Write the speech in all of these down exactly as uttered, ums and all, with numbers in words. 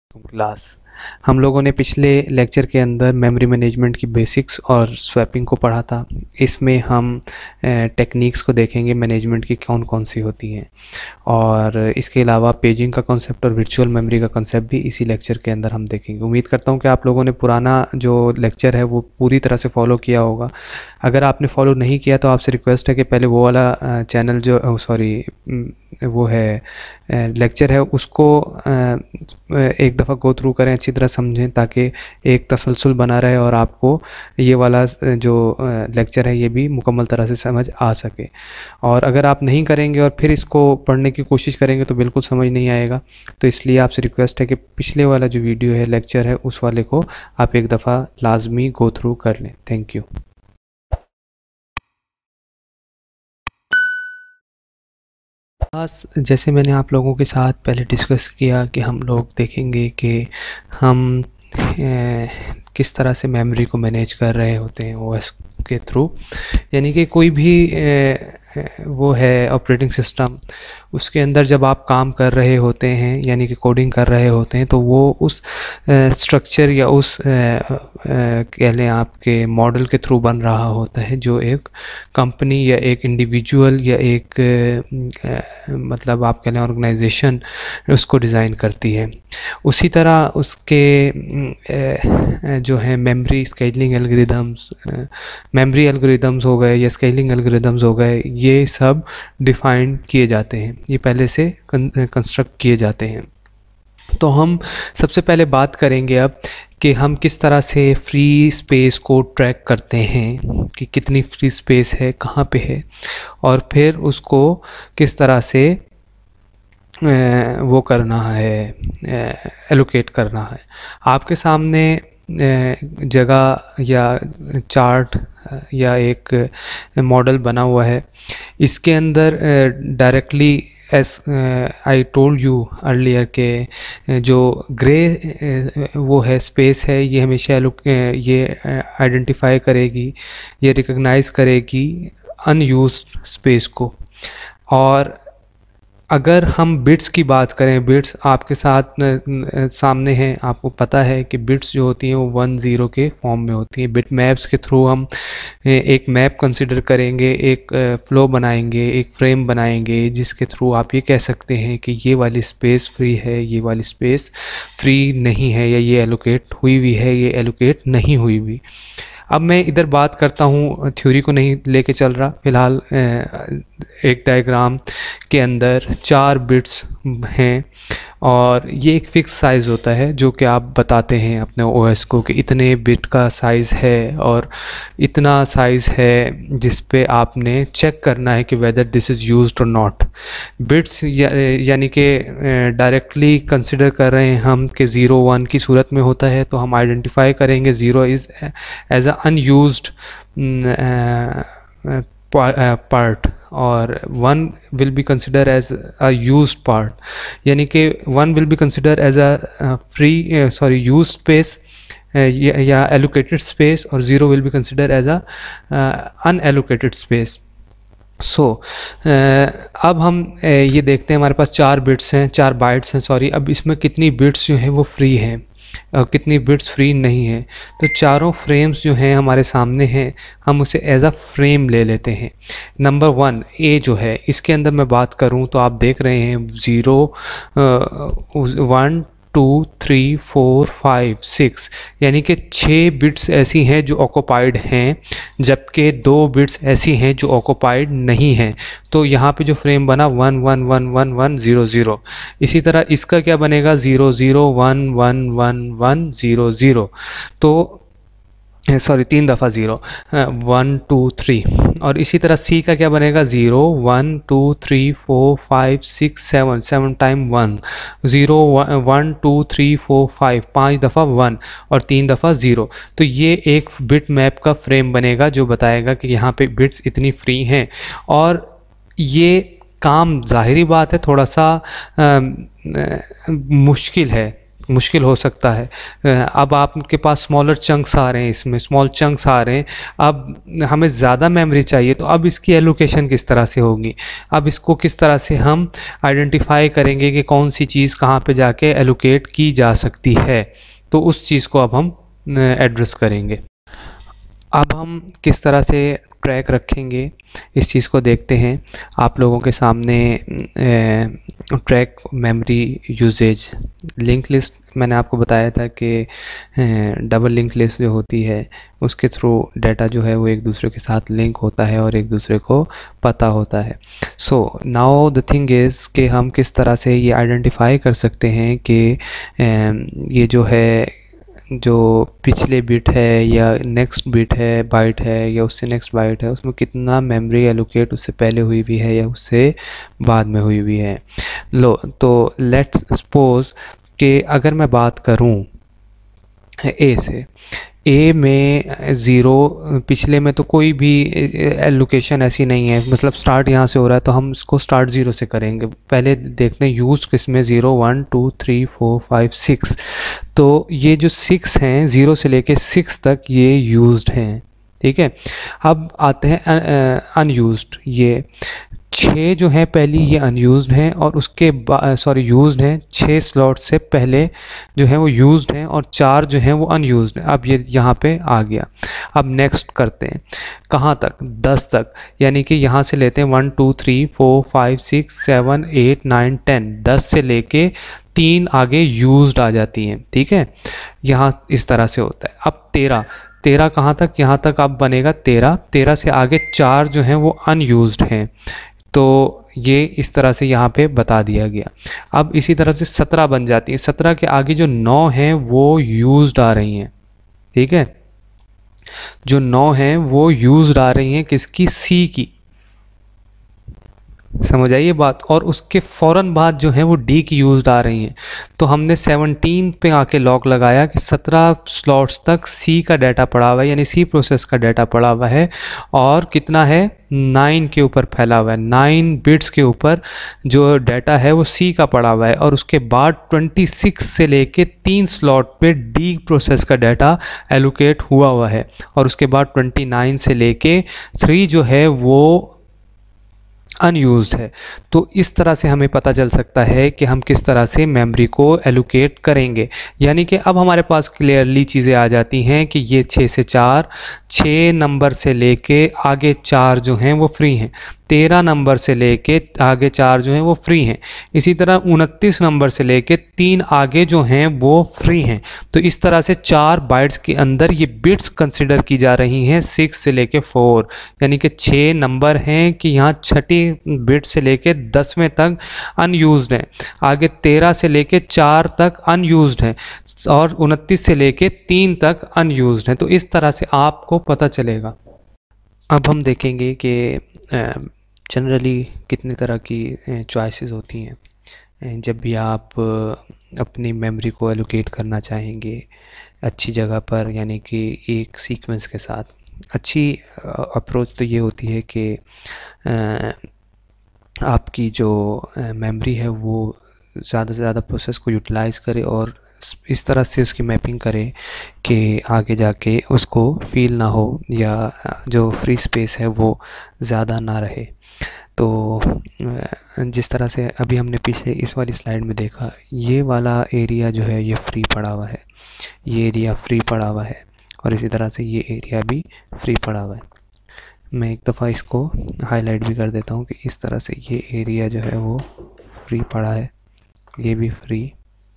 Class हम लोगों ने पिछले लेक्चर के अंदर मेमोरी मैनेजमेंट की बेसिक्स और स्वैपिंग को पढ़ा था। इसमें हम टेक्निक्स को देखेंगे मैनेजमेंट की कौन कौन सी होती हैं, और इसके अलावा पेजिंग का कॉन्सेप्ट और वर्चुअल मेमोरी का कॉन्सेप्ट भी इसी लेक्चर के अंदर हम देखेंगे। उम्मीद करता हूं कि आप लोगों ने पुराना जो लेक्चर है वो पूरी तरह से फॉलो किया होगा। अगर आपने फॉलो नहीं किया तो आपसे रिक्वेस्ट है कि पहले वो वाला चैनल जो सॉरी वो है लेक्चर है उसको एक दफ़ा गो थ्रू करें, अच्छी तरह समझें, ताकि एक तसलसल बना रहे और आपको ये वाला जो लेक्चर है ये भी मुकम्मल तरह से समझ आ सके। और अगर आप नहीं करेंगे और फिर इसको पढ़ने की कोशिश करेंगे तो बिल्कुल समझ नहीं आएगा। तो इसलिए आपसे रिक्वेस्ट है कि पिछले वाला जो वीडियो है लेक्चर है उस वाले को आप एक दफ़ा लाजमी गो थ्रू कर लें। Thank you. खास जैसे मैंने आप लोगों के साथ पहले डिस्कस किया कि हम लोग देखेंगे कि हम ए, किस तरह से मेमोरी को मैनेज कर रहे होते हैं ओएस के थ्रू। यानी कि कोई भी ए, वो है ऑपरेटिंग सिस्टम, उसके अंदर जब आप काम कर रहे होते हैं यानी कि कोडिंग कर रहे होते हैं तो वो उस स्ट्रक्चर या उस कह लें आपके मॉडल के थ्रू बन रहा होता है जो एक कंपनी या एक इंडिविजुअल या एक आ, मतलब आप कह लें ऑर्गेनाइजेशन उसको डिज़ाइन करती है। उसी तरह उसके आ, जो है memory scaling algorithms, memory algorithms हो गए या स्केलिंग एल्गोरिदम्स हो गए, ये सब डिफ़ाइन किए जाते हैं, ये पहले से कंस्ट्रक्ट किए जाते हैं। तो हम सबसे पहले बात करेंगे अब कि हम किस तरह से फ्री स्पेस को ट्रैक करते हैं कि कितनी फ्री स्पेस है, कहाँ पे है, और फिर उसको किस तरह से वो करना है, एलोकेट करना है। आपके सामने जगह या चार्ट या एक मॉडल बना हुआ है, इसके अंदर directly as I told you earlier के जो ग्रे वो है स्पेस है, ये हमेशा ये आइडेंटिफाई करेगी, ये रिकग्नाइज करेगी अनयूज्ड स्पेस को। और अगर हम बिट्स की बात करें, बिट्स आपके साथ सामने हैं, आपको पता है कि बिट्स जो होती हैं वो वन ज़ीरो के फॉर्म में होती हैं। बिट मैप्स के थ्रू हम एक मैप कंसिडर करेंगे, एक फ्लो बनाएंगे, एक फ्रेम बनाएंगे जिसके थ्रू आप ये कह सकते हैं कि ये वाली स्पेस फ्री है, ये वाली स्पेस फ्री नहीं है, या ये एलोकेट हुई हुई है, ये एलोकेट नहीं हुई हुई। अब मैं इधर बात करता हूँ, थ्योरी को नहीं लेके चल रहा। फ़िलहाल एक डायग्राम के अंदर चार बिट्स हैं और ये एक फ़िक्स साइज़ होता है जो कि आप बताते हैं अपने ओएस को कि इतने बिट का साइज़ है और इतना साइज़ है जिस पे आपने चेक करना है कि वेदर दिस इज़ यूज्ड और नॉट। बिट्स या, यानी कि डायरेक्टली कंसिडर कर रहे हैं हम कि ज़ीरो वन की सूरत में होता है तो हम आइडेंटिफाई करेंगे zero is as a unused part और one will be consider as a used part, यानी कि one will be consider as a free sorry used space या एलोकेटेड स्पेस, और zero will be consider as a unallocated space. So अब हम uh, ये देखते हैं, हमारे पास चार बिट्स हैं, चार बाइट्स हैं सॉरी। अब इसमें कितनी बिट्स जो हैं वो फ्री हैं और कितनी बिट्स फ्री नहीं है। तो चारों फ्रेम्स जो हैं हमारे सामने हैं, हम उसे एज अ फ्रेम ले लेते हैं। नंबर वन ए जो है, इसके अंदर मैं बात करूं तो आप देख रहे हैं zero one two three four five six, यानी कि छः बिट्स ऐसी हैं जो ऑक्युपाइड हैं, जबकि दो बिट्स ऐसी हैं जो ऑक्युपाइड नहीं हैं। तो यहाँ पे जो फ्रेम बना one one one one one zero zero. इसी तरह इसका क्या बनेगा, zero zero one one one one zero zero. तो सॉरी तीन दफ़ा ज़ीरो, वन टू थ्री। और इसी तरह सी का क्या बनेगा, zero one two three four five six seven, seven time one, zero one two three four five, पाँच दफ़ा वन और तीन दफ़ा ज़ीरो। तो ये एक बिट मैप का फ्रेम बनेगा जो बताएगा कि यहाँ पे बिट्स इतनी फ्री हैं। और ये काम जाहिरी बात है थोड़ा सा आ, आ, मुश्किल है, मुश्किल हो सकता है। अब आपके पास स्मॉलर चंक्स आ रहे हैं, इसमें स्मॉल चंक्स आ रहे हैं, अब हमें ज़्यादा मेमोरी चाहिए, तो अब इसकी एलोकेशन किस तरह से होगी, अब इसको किस तरह से हम आइडेंटिफाई करेंगे कि कौन सी चीज़ कहाँ पे जाके एलोकेट की जा सकती है, तो उस चीज़ को अब हम एड्रेस करेंगे। अब हम किस तरह से ट्रैक रखेंगे इस चीज़ को देखते हैं। आप लोगों के सामने track memory usage link list, मैंने आपको बताया था कि डबल लिंक लिस्ट जो होती है उसके थ्रू डाटा जो है वो एक दूसरे के साथ लिंक होता है और एक दूसरे को पता होता है। So now the thing is कि हम किस तरह से ये आइडेंटिफाई कर सकते हैं कि ये जो है जो पिछले बिट है या नेक्स्ट बिट है, बाइट है या उससे नेक्स्ट बाइट है, उसमें कितना मेमोरी एलोकेट उससे पहले हुई हुई है या उससे बाद में हुई हुई है। लो तो लेट्स सपोज कि अगर मैं बात करूं ए से, ए में ज़ीरो, पिछले में तो कोई भी एलोकेशन ऐसी नहीं है, मतलब स्टार्ट यहाँ से हो रहा है तो हम इसको स्टार्ट ज़ीरो से करेंगे। पहले देखते हैं यूज़ किसमें, zero one two three four five six, तो ये जो सिक्स हैं ज़ीरो से लेके सिक्स तक ये यूज्ड हैं, ठीक है। अब आते हैं अनयूज्ड, ये छः जो है पहली ये अनयूज्ड हैं और उसके बाद सॉरी यूज्ड हैं, छः स्लॉट से पहले जो है वो यूज्ड हैं और चार जो हैं वो अनयूज्ड हैं। अब ये यहाँ पे आ गया। अब नेक्स्ट करते हैं कहाँ तक, दस तक, यानी कि यहाँ से लेते हैं one two three four five six seven eight nine ten, दस से लेके तीन आगे यूज्ड आ जाती हैं, ठीक है। यहाँ इस तरह से होता है। अब तेरह, तेरह कहाँ तक, यहाँ तक अब बनेगा तेरह, तेरह से आगे चार जो हैं वो अनयूज्ड हैं, तो ये इस तरह से यहाँ पे बता दिया गया। अब इसी तरह से सत्रह बन जाती है, सत्रह के आगे जो नौ हैं वो यूज्ड आ रही हैं, ठीक है। जो नौ हैं वो यूज्ड आ रही हैं किसकी, सी की, समझ आई ये बात। और उसके फ़ौरन बाद जो है वो डी की यूज्ड आ रही हैं, तो हमने सेवनटीन पे आके लॉक लगाया कि सत्रह स्लॉट्स तक सी का डाटा पड़ा हुआ है, यानी सी प्रोसेस का डाटा पड़ा हुआ है, और कितना है, नाइन के ऊपर फैला हुआ है, नाइन बिट्स के ऊपर जो डाटा है वो सी का पड़ा हुआ है। और उसके बाद ट्वेंटी सिक्स से लेके तीन स्लॉट पे डी प्रोसेस का डाटा एलोकेट हुआ हुआ है, और उसके बाद ट्वेंटी नाइन से लेके थ्री जो है वो अनयूज्ड है। तो इस तरह से हमें पता चल सकता है कि हम किस तरह से मेमोरी को एलोकेट करेंगे। यानी कि अब हमारे पास क्लियरली चीज़ें आ जाती हैं कि ये छः से चार, छः नंबर से लेके आगे चार जो हैं वो फ्री हैं, तेरह नंबर से लेके आगे चार जो हैं वो फ्री हैं, इसी तरह उनतीस नंबर से लेके तीन आगे जो हैं वो फ्री हैं। तो इस तरह से चार बाइट्स के अंदर ये बिट्स कंसिडर की जा रही हैं, सिक्स से लेके फोर, यानी कि छः नंबर हैं कि यहाँ छठी बिट से लेके दसवें तक अनयूज्ड हैं, आगे तेरह से लेके चार तक अनयूज्ड हैं, और उनतीस से लेके तीन तक अनयूज्ड हैं। तो इस तरह से आपको पता चलेगा। अब हम देखेंगे कि जनरली कितने तरह की चॉइसेस होती हैं जब भी आप अपनी मेमोरी को एलोकेट करना चाहेंगे अच्छी जगह पर, यानी कि एक सीक्वेंस के साथ। अच्छी अप्रोच तो ये होती है कि आपकी जो मेमोरी है वो ज़्यादा से ज़्यादा प्रोसेस को यूटिलाइज़ करे और इस तरह से उसकी मैपिंग करें कि आगे जाके उसको फील ना हो या जो फ्री स्पेस है वो ज़्यादा ना रहे। तो जिस तरह से अभी हमने पीछे इस वाली स्लाइड में देखा, ये वाला एरिया जो है ये फ्री पड़ा हुआ है, ये एरिया फ्री पड़ा हुआ है, और इसी तरह से ये एरिया भी फ्री पड़ा हुआ है। मैं एक दफ़ा इसको हाईलाइट भी कर देता हूँ कि इस तरह से ये एरिया जो है वो फ्री पड़ा है, ये भी फ्री।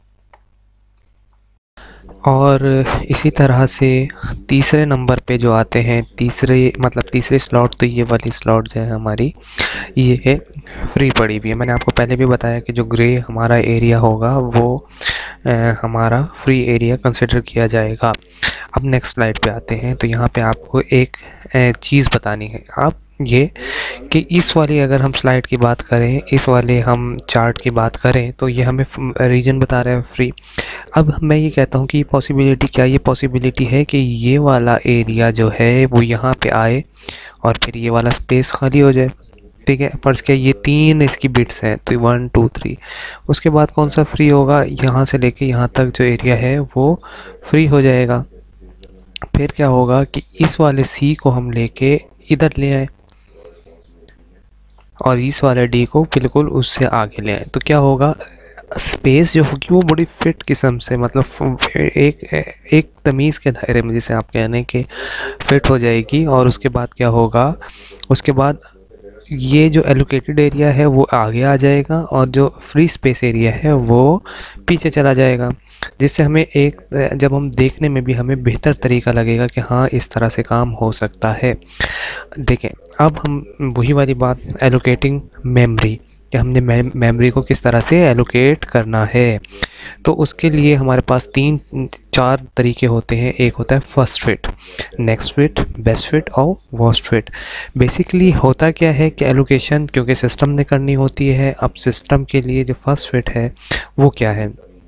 और इसी तरह से तीसरे नंबर पे जो आते हैं, तीसरे मतलब तीसरे स्लॉट, तो ये वाली स्लॉट जो है हमारी ये है फ्री पड़ी हुई है। मैंने आपको पहले भी बताया कि जो ग्रे हमारा एरिया होगा वो आ, हमारा फ्री एरिया कंसिडर किया जाएगा। अब नेक्स्ट स्लाइड पे आते हैं, तो यहाँ पे आपको एक चीज़ बतानी है आप ये कि इस वाली अगर हम स्लाइड की बात करें, इस वाले हम चार्ट की बात करें, तो ये हमें रीजन बता रहा है फ्री। अब मैं ये कहता हूँ कि ये पॉसिबिलिटी क्या, ये पॉसिबिलिटी है कि ये वाला एरिया जो है वो यहाँ पे आए और फिर ये वाला स्पेस खाली हो जाए, ठीक है, फर्ज किया ये तीन इसकी बिट्स हैं, तो वन टू थ्री। उसके बाद कौन सा फ्री होगा, यहाँ से लेके यहाँ तक जो एरिया है वो फ्री हो जाएगा। फिर क्या होगा कि इस वाले सी को हम लेके इधर ले आए और इस वाले डी को बिल्कुल उससे आगे ले आए, तो क्या होगा, स्पेस जो होगी वो बड़ी फिट किस्म से, मतलब एक एक तमीज़ के दायरे में, जिसे आप कहने के फिट हो जाएगी। और उसके बाद क्या होगा, उसके बाद ये जो एलोकेटेड एरिया है वो आगे आ जाएगा और जो फ्री स्पेस एरिया है वो पीछे चला जाएगा, जिससे हमें एक, जब हम देखने में भी हमें बेहतर तरीका लगेगा कि हाँ इस तरह से काम हो सकता है। देखें, अब हम वही वाली बात, एलोकेटिंग मेमोरी, कि हमने मेमोरी को किस तरह से एलोकेट करना है। तो उसके लिए हमारे पास तीन चार तरीके होते हैं। एक होता है first fit, next fit, best fit और वर्स्ट फिट। बेसिकली होता क्या है कि एलोकेशन क्योंकि सिस्टम ने करनी होती है, अब सिस्टम के लिए जो फर्स्ट फिट है वो क्या है,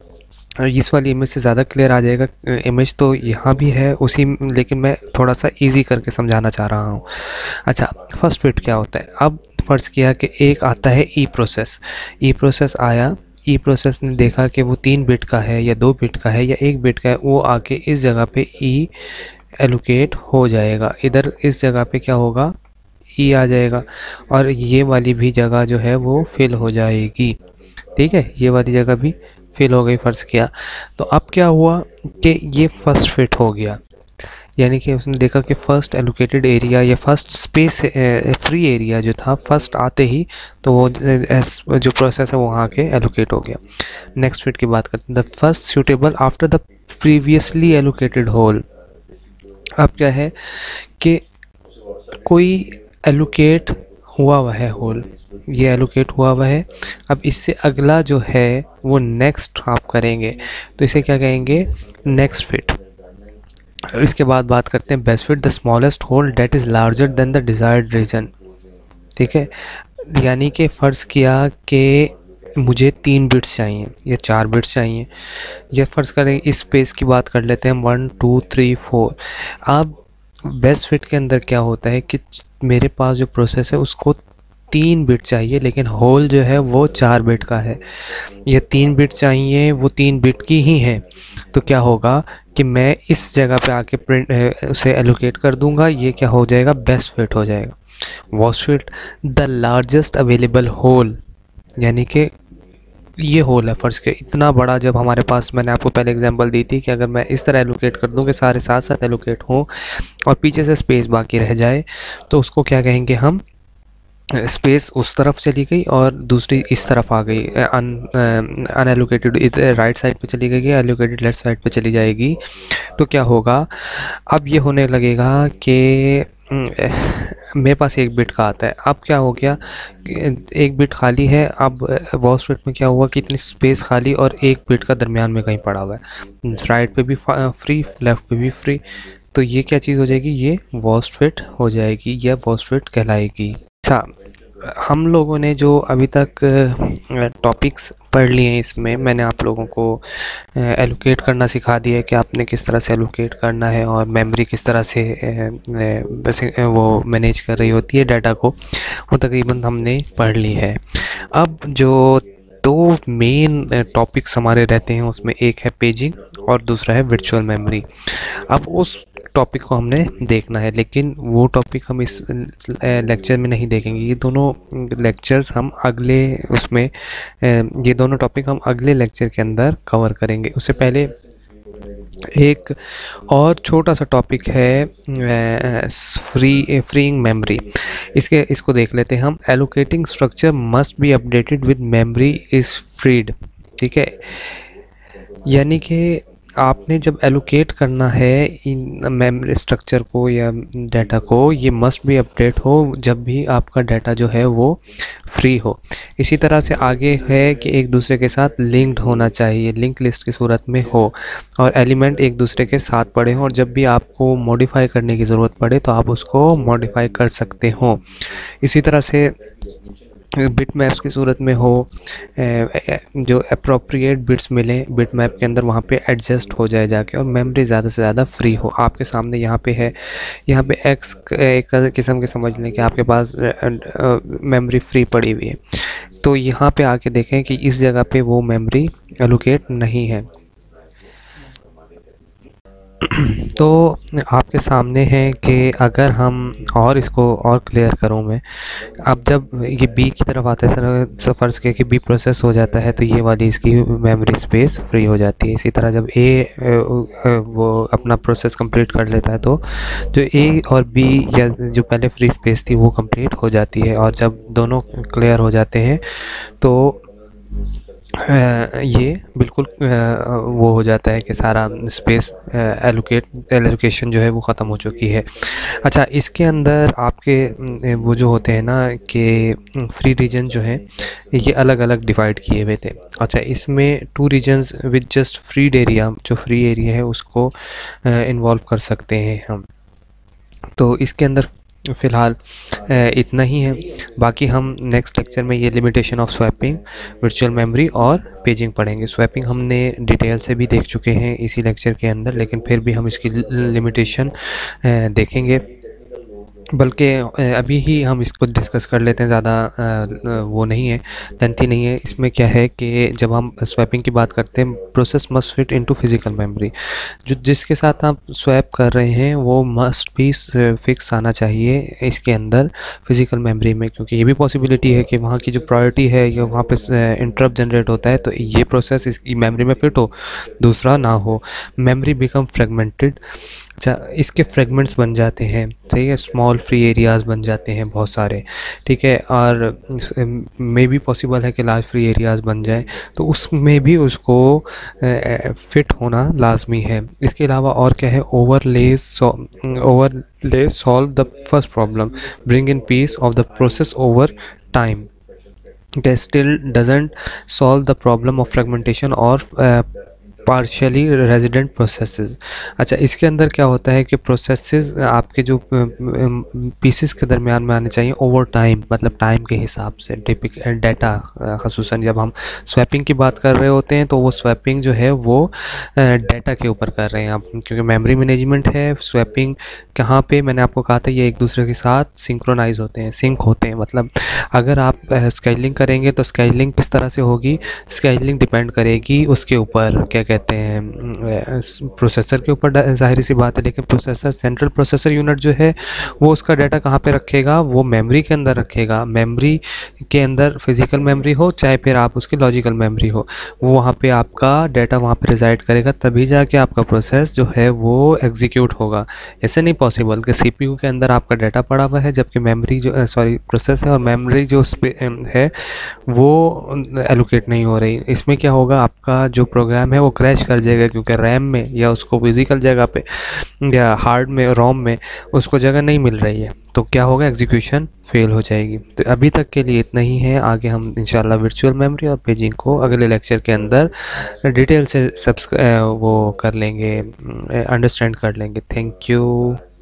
इस वाली इमेज से ज़्यादा क्लियर आ जाएगा। इमेज तो यहाँ भी है उसी, लेकिन मैं थोड़ा सा इजी करके समझाना चाह रहा हूँ। अच्छा, फर्स्ट फिट क्या होता है, अब फर्ज किया कि एक आता है ई प्रोसेस। ई प्रोसेस आया, ई प्रोसेस ने देखा कि वो तीन बिट का है या दो बिट का है या एक बिट का है, वो आके इस जगह पे ई एलोकेट हो जाएगा। इधर इस जगह पे क्या होगा, ई आ जाएगा और ये वाली भी जगह जो है वो फिल हो जाएगी। ठीक है, ये वाली जगह भी फिल हो गई, फर्ज किया। तो अब क्या हुआ कि ये फर्स्ट फिट हो गया, यानी कि उसने देखा कि फ़र्स्ट एलोकेटेड एरिया या फर्स्ट स्पेस फ्री एरिया जो था फर्स्ट आते ही, तो वो जो प्रोसेस है वो वहाँ के एलोकेट हो गया। नेक्स्ट फिट की बात करते हैं, the first suitable after the previously allocated hole. अब क्या है कि कोई एलोकेट हुआ हुआ है होल, ये एलोकेट हुआ हुआ है, अब इससे अगला जो है वो नेक्स्ट आप करेंगे, तो इसे क्या कहेंगे, नेक्स्ट फिट। इसके बाद बात करते हैं best fit, the smallest hole that is larger than the desired region. ठीक है, यानी कि फ़र्ज़ किया कि मुझे तीन बिट्स चाहिए या चार बिट्स चाहिए, या फ़र्ज़ करें इस स्पेस की बात कर लेते हैं, वन टू थ्री फोर। अब बेस्ट फिट के अंदर क्या होता है कि मेरे पास जो प्रोसेस है उसको तीन बिट चाहिए, लेकिन होल जो है वो चार बिट का है, ये तीन बिट चाहिए, वो तीन बिट की ही है। तो क्या होगा कि मैं इस जगह पे आके प्रिंट उसे एलोकेट कर दूंगा, ये क्या हो जाएगा, बेस्ट फिट हो जाएगा। Worst fit, the largest available hole, यानी कि ये होल है फर्स्ट के इतना बड़ा, जब हमारे पास, मैंने आपको पहले एग्जांपल दी थी कि अगर मैं इस तरह एलोकेट कर दूं कि सारे साथ साथ एलोकेट हों और पीछे से स्पेस बाकी रह जाए, तो उसको क्या कहेंगे हम, स्पेस उस तरफ चली गई और दूसरी इस तरफ आ गई, अन अनएलोकेटेड इधर राइट साइड पे चली गई, एलोकेटेड लेफ्ट साइड पे चली जाएगी। तो क्या होगा, अब ये होने लगेगा कि मेरे पास एक बिट का आता है, अब क्या हो गया, एक बिट खाली है। अब वर्स्ट फिट में क्या हुआ कि इतनी स्पेस खाली और एक बिट का दरमियान में कहीं पड़ा हुआ है, राइट पे भी फ्री, लेफ्ट पे भी फ्री, तो ये क्या चीज़ हो जाएगी, ये वर्स्ट फिट हो जाएगी या वर्स्ट फिट कहलाएगी। अच्छा, हम लोगों ने जो अभी तक टॉपिक्स पढ़ लिए हैं, इसमें मैंने आप लोगों को एलोकेट करना सिखा दिया है कि आपने किस तरह से एलोकेट करना है और मेमोरी किस तरह से वैसे वो मैनेज कर रही होती है डाटा को, वो तकरीबन हमने पढ़ ली है। अब जो दो मेन टॉपिक्स हमारे रहते हैं उसमें एक है पेजिंग और दूसरा है वर्चुअल मेमोरी। अब उस टॉपिक को हमने देखना है, लेकिन वो टॉपिक हम इस लेक्चर में नहीं देखेंगे, ये दोनों लेक्चर्स हम अगले उसमें, ये दोनों टॉपिक हम अगले लेक्चर के अंदर कवर करेंगे। उससे पहले एक और छोटा सा टॉपिक है फ्री फ्रीइंग मेमोरी, इसके इसको देख लेते हैं हम। Allocating structure must be updated with memory is freed. ठीक है, यानी कि आपने जब एलोकेट करना है इन मेमोरी स्ट्रक्चर को या डाटा को, ये मस्ट भी अपडेट हो जब भी आपका डाटा जो है वो फ्री हो। इसी तरह से आगे है कि एक दूसरे के साथ लिंक्ड होना चाहिए, लिंक लिस्ट की सूरत में हो, और एलिमेंट एक दूसरे के साथ पड़े हों, और जब भी आपको मॉडिफाई करने की ज़रूरत पड़े तो आप उसको मॉडिफाई कर सकते हो। इसी तरह से बिट मैप्स की सूरत में हो, जो अप्रोप्रिएट बिट्स मिले बिट मैप के अंदर, वहाँ पे एडजस्ट हो जाए जाके, और मेमोरी ज़्यादा से ज़्यादा फ्री हो। आपके सामने यहाँ पे है, यहाँ पे एक्स एक किस्म के समझ लें कि आपके पास मेमोरी फ्री पड़ी हुई है। तो यहाँ पे आके देखें कि इस जगह पे वो मेमोरी एलोकेट नहीं है। तो आपके सामने है कि अगर हम और इसको और क्लियर करूँ मैं, अब जब ये बी की तरफ आता है सर, फर्ज किया कि बी प्रोसेस हो जाता है तो ये वाली इसकी मेमोरी स्पेस फ्री हो जाती है। इसी तरह जब ए वो अपना प्रोसेस कंप्लीट कर लेता है तो जो ए और बी या जो पहले फ्री स्पेस थी वो कंप्लीट हो जाती है। और जब दोनों क्लियर हो जाते हैं तो ये बिल्कुल वो हो जाता है कि सारा स्पेस एलोकेट एलोकेशन जो है वो ख़त्म हो चुकी है। अच्छा, इसके अंदर आपके वो जो होते हैं ना कि फ्री रीजन जो है ये अलग अलग डिवाइड किए हुए थे। अच्छा, इसमें two regions with just free area, जो फ्री एरिया है उसको इन्वॉल्व कर सकते हैं हम। तो इसके अंदर फ़िलहाल इतना ही है। बाकी हम नेक्स्ट लेक्चर में ये limitation of swapping, virtual memory और पेजिंग पढ़ेंगे। स्वैपिंग हमने डिटेल से भी देख चुके हैं इसी लेक्चर के अंदर, लेकिन फिर भी हम इसकी लिमिटेशन देखेंगे। बल्कि अभी ही हम इसको डिस्कस कर लेते हैं, ज़्यादा वो नहीं है, लेंथी नहीं है। इसमें क्या है कि जब हम स्वैपिंग की बात करते हैं, process must fit into physical memory. जो जिसके साथ आप स्वैप कर रहे हैं वो मस्ट भी फिक्स आना चाहिए इसके अंदर फिज़िकल मेमोरी में, क्योंकि ये भी पॉसिबिलिटी है कि वहाँ की जो प्रायोरिटी है या वहाँ पे इंटरप्ट जनरेट होता है तो ये प्रोसेस इसकी मेमोरी में फिट हो, दूसरा ना हो, मेमोरी बिकम फ्रेगमेंटेड। अच्छा, इसके फ्रेगमेंट्स बन जाते हैं, ठीक है, स्मॉल फ्री एरियाज़ बन जाते हैं बहुत सारे, ठीक है, और मे भी पॉसिबल है कि लार्ज फ्री एरियाज़ बन जाए, तो उसमें भी उसको फिट होना लाजमी है। इसके अलावा और क्या है, overlays overlay solve the first problem, bring in piece of the process over time, that still doesn't solve the problem of fragmentation or uh, partially resident processes. अच्छा, इसके अंदर क्या होता है कि प्रोसेसेस आपके जो पीसेस के दरमियान में आने चाहिए ओवर टाइम, मतलब टाइम के हिसाब से। टिपिक डाटा ख़ुसूसन जब हम स्वैपिंग की बात कर रहे होते हैं तो वो स्वैपिंग जो है वो डाटा के ऊपर कर रहे हैं आप, क्योंकि मेमोरी मैनेजमेंट है। स्वैपिंग कहाँ पे, मैंने आपको कहा था ये एक दूसरे के साथ सिंक्रोनाइज होते हैं, सिंक होते हैं। मतलब अगर आप स्केलिंग करेंगे तो स्केलिंग किस तरह से होगी, स्केलिंग डिपेंड करेगी उसके ऊपर, क्या कहते हैं, प्रोसेसर के ऊपर, जाहिर सी बात है। लेकिन प्रोसेसर, सेंट्रल प्रोसेसर यूनिट जो है वो उसका डाटा कहाँ पे रखेगा, वो मेमोरी के अंदर रखेगा। मेमोरी के अंदर फिजिकल मेमोरी हो चाहे फिर आप उसकी लॉजिकल मेमोरी हो, वो वहाँ पे आपका डाटा वहाँ पे रिजाइड करेगा, तभी जाके आपका प्रोसेस जो है वो एग्जीक्यूट होगा। ऐसे नहीं पॉसिबल कि सीपीयू के अंदर आपका डाटा पड़ा हुआ है जबकि मेमोरी जो सॉरी प्रोसेस है और मेमोरी जो है वो एलोकेट नहीं हो रही। इसमें क्या होगा, आपका जो प्रोग्राम है वो क्रैश कर जाएगा, क्योंकि रैम में या उसको फिजिकल जगह पे या हार्ड में, रोम में उसको जगह नहीं मिल रही है, तो क्या होगा, एग्जीक्यूशन फेल हो जाएगी। तो अभी तक के लिए इतना ही है। आगे हम इंशाल्लाह वर्चुअल मेमोरी और पेजिंग को अगले लेक्चर के अंदर डिटेल से सब्सक्राइब वो कर लेंगे, अंडरस्टैंड कर लेंगे। Thank you.